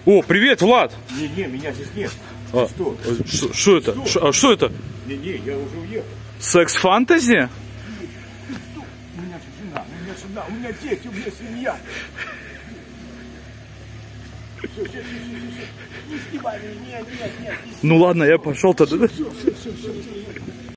О, привет, Влад! Не, меня здесь нет. Что это? Что это? Не, я уже уехал. Секс-фантази? У меня же жена, у меня дети, у меня семья. Все. Не снимай меня, нет. Ну ладно, я пошел тогда. Все.